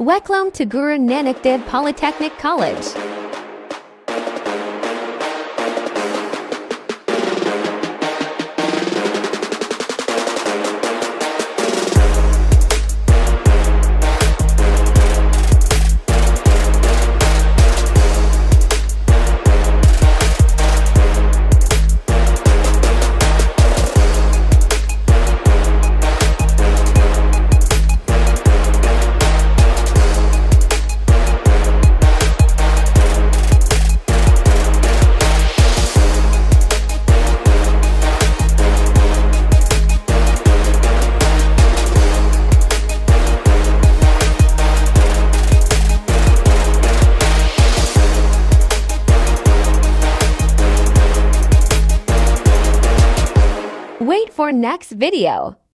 Welcome to Guru Nanak Dev Polytechnic College. Wait for next video.